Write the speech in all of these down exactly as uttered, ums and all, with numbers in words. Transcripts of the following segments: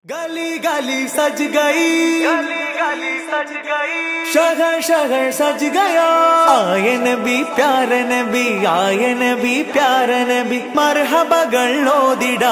गली गली सज गई, गली गली सज गई, शहर शहर सज गया। आए नबी प्यारे नबी, आए नबी प्यारे नबी, मरहबा गल्लोदिड़ा।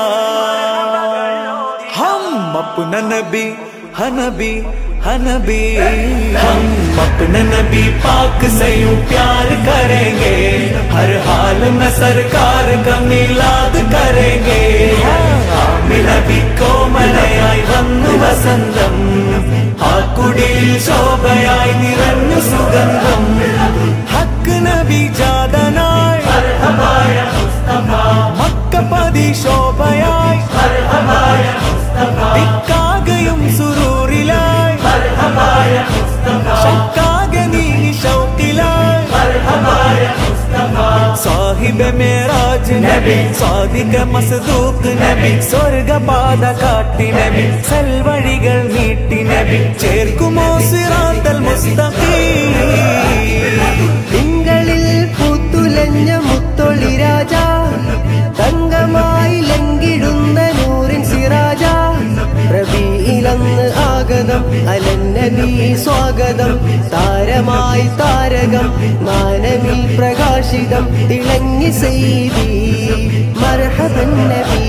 हम अपना नबी हनबी हनबी, हम अपने नबी पाक से यूं प्यार करेंगे, हर हाल में सरकार का मिलाद करेंगे। നബി കോമലയായി വന്നു വസന്തം, ആ കുടിയിൽ ശോഭയായി നിറഞ്ഞു സുഗന്ധം. ഹക്ക് നബി ജാതനായി മർഹബായ മുസ്തഫ, മക്കപതി ശോഭയായി മർഹബായ മുസ്തഫ, ദിക്കാകയും സുറൂറിലായി മർഹബായ മുസ്തഫ, ശക്കാകെ നീ ശൗഖിലായി മർഹബായ മുസ്തഫ. സാഹിബ് മേരാജ് നബി, സാദിഖ് മസ്ദൂഖ് നബി, സ്വർഗപാത കാട്ടി നബി, സൽവഴികൾ നീട്ടി നബി, ചേർക്കുമോ സിറാത്തൽ മുസ്തഖീം. തിങ്കളിൽ പൂത്തുലഞ്ഞ മുത്തൊളി രാജ, തങ്കമായി ലംഘിടുന്ന നൂറിൻ സിറാജ, റബീഇലന്ന് ആഗതം അലന്നബി സ്വാഗതം, താരമായി താരകം മാനവിൽ പ്രകാശിതം തിളങ്ങി സയ്യിദി മർഹബൻ നബി.